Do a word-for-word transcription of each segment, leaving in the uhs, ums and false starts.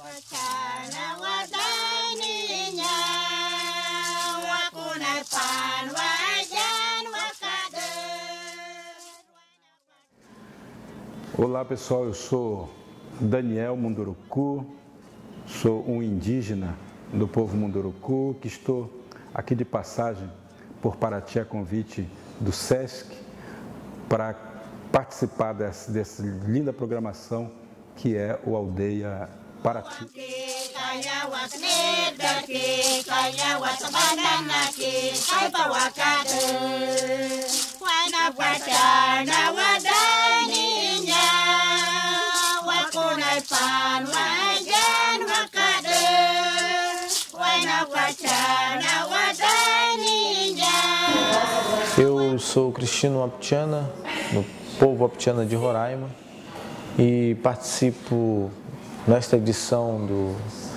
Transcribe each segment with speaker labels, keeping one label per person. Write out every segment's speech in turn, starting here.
Speaker 1: Olá pessoal, eu sou Daniel Munduruku, sou um indígena do povo Munduruku, que estou aqui de passagem por Paraty a convite do SESC para participar dessa, dessa linda programação que é o Aldeia Paraty.
Speaker 2: Eu sou Cristino Waptiana, do povo Waptiana de Roraima, e participo nesta edição do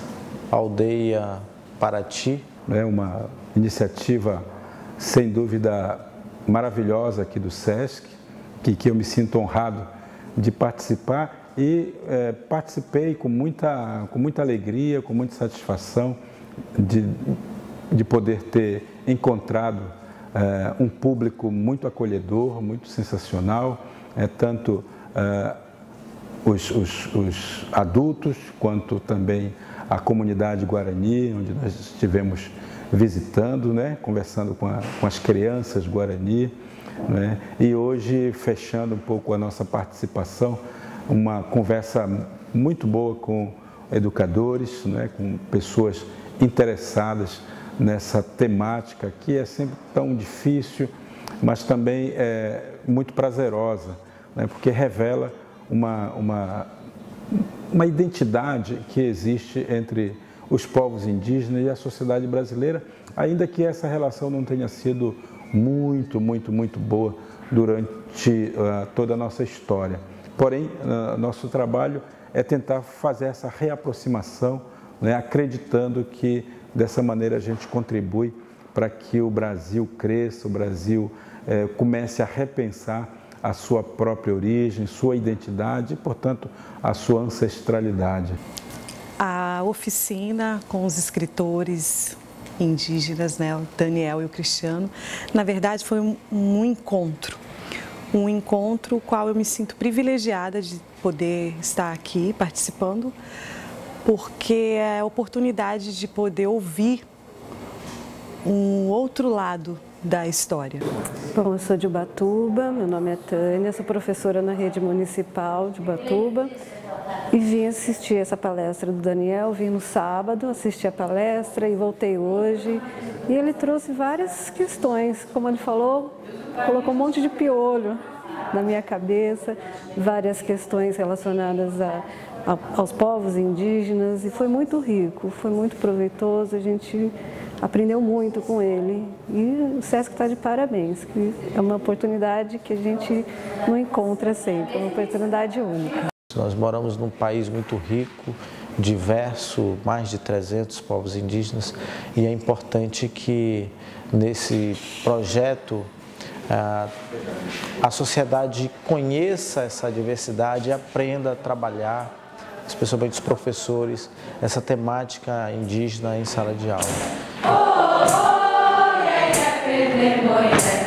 Speaker 2: Aldeia Paraty.
Speaker 1: É uma iniciativa, sem dúvida, maravilhosa aqui do SESC, que, que eu me sinto honrado de participar e é, participei com muita, com muita alegria, com muita satisfação de, de poder ter encontrado é, um público muito acolhedor, muito sensacional, é, tanto é, os, os, os adultos quanto também a comunidade Guarani, onde nós estivemos visitando, né, conversando com, a, com as crianças Guarani, né, e hoje fechando um pouco a nossa participação, uma conversa muito boa com educadores, né, com pessoas interessadas nessa temática que é sempre tão difícil, mas também é muito prazerosa, né, porque revela uma, uma, uma identidade que existe entre os povos indígenas e a sociedade brasileira, ainda que essa relação não tenha sido muito, muito, muito boa durante uh, toda a nossa história. Porém, uh, nosso trabalho é tentar fazer essa reaproximação, né, acreditando que dessa maneira a gente contribui para que o Brasil cresça, o Brasil eh, comece a repensar a sua própria origem, sua identidade e, portanto, a sua ancestralidade.
Speaker 3: A oficina com os escritores indígenas, né, o Daniel e o Cristiano, na verdade foi um, um encontro. Um encontro qual eu me sinto privilegiada de poder estar aqui participando, porque é a oportunidade de poder ouvir um outro lado da história.
Speaker 4: Bom, eu sou de Ubatuba, meu nome é Tânia, sou professora na rede municipal de Ubatuba e vim assistir essa palestra do Daniel, vim no sábado, assisti a palestra e voltei hoje. E ele trouxe várias questões, como ele falou, colocou um monte de piolho na minha cabeça, várias questões relacionadas a, a, aos povos indígenas e foi muito rico, foi muito proveitoso, a gente aprendeu muito com ele e o SESC está de parabéns, que é uma oportunidade que a gente não encontra sempre, é uma oportunidade única.
Speaker 2: Nós moramos num país muito rico, diverso, mais de trezentos povos indígenas, e é importante que nesse projeto a, a sociedade conheça essa diversidade e aprenda a trabalhar, especialmente os professores, essa temática indígena em sala de aula.